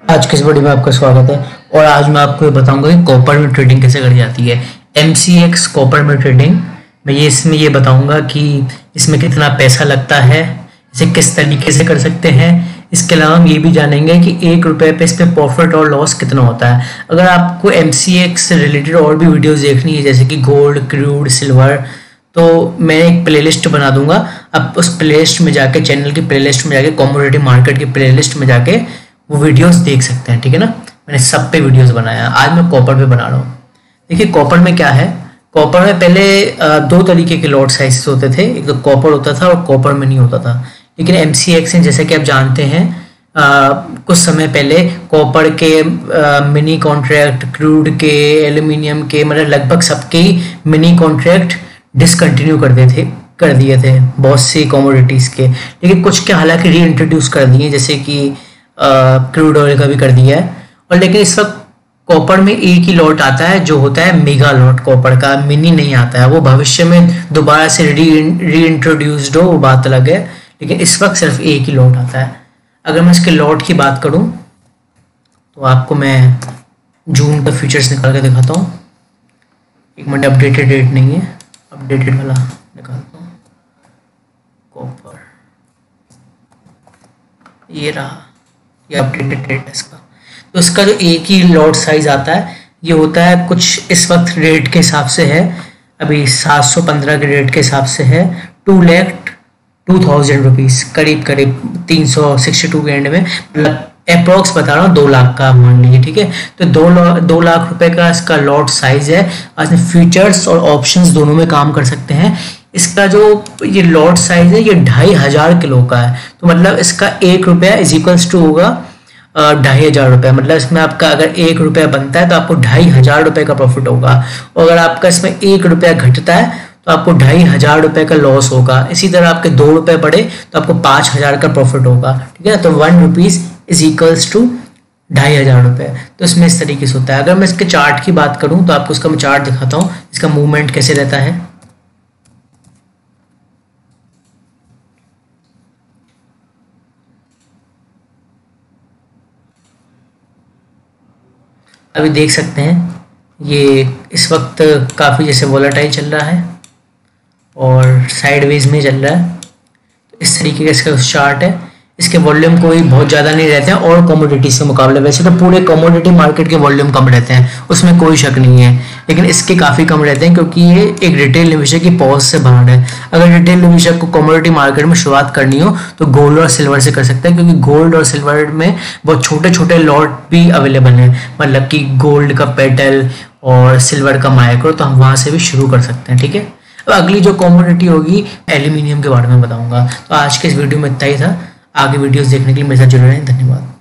आज के इस वीडियो में आपका स्वागत है। और आज मैं आपको ये बताऊंगा कि कॉपर में ट्रेडिंग कैसे करी जाती है। MCX कॉपर में ट्रेडिंग मैं इसमें ये बताऊंगा कि इसमें कितना पैसा लगता है, इसे किस तरीके से कर सकते हैं। इसके अलावा हम ये भी जानेंगे कि 1 रुपये पे इस पर प्रॉफिट और लॉस कितना होता है। अगर आपको MCX से रिलेटेड और भी वीडियोस देखनी है जैसे कि गोल्ड, क्रूड, सिल्वर, तो मैं एक प्लेलिस्ट बना दूंगा। आप उस प्लेलिस्ट में जाके, चैनल की प्लेलिस्ट में जाके, कमोडिटी मार्केट की प्लेलिस्ट में जाके वो वीडियोस देख सकते हैं, ठीक है ना। मैंने सब पे वीडियोस बनाया है, आज मैं कॉपर पे बना रहा हूँ। देखिए कॉपर में क्या है, कॉपर में पहले 2 तरीके के लॉट साइजेस होते थे, एक तो कॉपर होता था और कॉपर में नहीं होता था। लेकिन MCX में जैसे कि आप जानते हैं कुछ समय पहले कॉपर के मिनी कॉन्ट्रैक्ट, क्रूड के, एल्यूमिनियम के, मतलब लगभग सबके मिनी कॉन्ट्रैक्ट डिसकंटिन्यू कर दिए थे बहुत सी कमोडिटीज़ के। लेकिन कुछ के हालांकि री इंट्रोड्यूस कर दिए, जैसे कि क्रूड ऑयल का भी कर दिया है। और लेकिन इस वक्त कॉपर में एक ही लॉट आता है जो होता है मेगा लॉट कॉपर का, मिनी नहीं आता है। वो भविष्य में दोबारा से री इंट्रोड्यूस्ड हो, वो बात अलग है, लेकिन इस वक्त सिर्फ एक ही लॉट आता है। अगर मैं इसके लॉट की बात करूं तो आपको मैं जून का फ्यूचर्स निकाल के दिखाता हूं। एक मिनट, अपडेटेड रेट नहीं है, अपडेटेड वाला निकालता हूं। कॉपर ये रहा, ये अपडेटेड रेट है इसका। तो इसका जो एक ही लॉट साइज आता है ये होता है कुछ इस वक्त रेट के हिसाब से है, अभी 715 के रेट के हिसाब से है 2,02,000 रुपीज़, करीब 362 के एंड में, मतलब अप्रॉक्स बता रहा हूँ 2 लाख का मान लीजिए, ठीक है। तो 2 लाख रुपए का इसका लॉट साइज है। आज फ्यूचर्स और ऑप्शंस दोनों में काम कर सकते हैं। इसका जो ये लॉट साइज है ये 2,500 किलो का है, तो मतलब इसका 1 रुपया इज इक्वल्स टू होगा 2,500 रुपये। मतलब इसमें आपका अगर 1 रुपया बनता है तो आपको 2,500 रुपये का प्रॉफिट होगा, और अगर आपका इसमें 1 रुपया घटता है तो आपको 2,500 रुपये का लॉस होगा। इसी तरह आपके 2 रुपये बढ़े तो आपको 5,000 का प्रॉफिट होगा, ठीक है। तो 1 रुपीज़ इज इक्वल्स टू 2,500 रुपये। तो इसमें इस तरीके से होता है। अगर मैं इसके चार्ट की बात करूँ तो आपको इसका मैं चार्ट दिखाता हूँ, इसका मूवमेंट कैसे रहता है। अभी देख सकते हैं ये इस वक्त काफ़ी जैसे वोलेटाइल चल रहा है और साइडवेज में चल रहा है। तो इस तरीके का इसका चार्ट है। इसके वॉल्यूम कोई बहुत ज़्यादा नहीं रहते हैं और कमोडिटीज़ के मुकाबले। वैसे तो पूरे कमोडिटी मार्केट के वॉल्यूम कम रहते हैं, उसमें कोई शक नहीं है, लेकिन इसके काफ़ी कम रहते हैं क्योंकि ये एक रिटेल निवेशक की पहुंच से बाहर है। अगर रिटेल निवेशक को कमोडिटी मार्केट में शुरुआत करनी हो तो गोल्ड और सिल्वर से कर सकते हैं, क्योंकि गोल्ड और सिल्वर में बहुत छोटे छोटे लॉट भी अवेलेबल हैं, मतलब कि गोल्ड का पेटल और सिल्वर का माइक्रो, तो हम वहाँ से भी शुरू कर सकते हैं, ठीक है। अब अगली जो कमोडिटी होगी एल्यूमिनियम के बारे में बताऊंगा। तो आज के इस वीडियो में इतना ही था। आगे वीडियोस देखने के लिए मेरे साथ जुड़े रहें। धन्यवाद।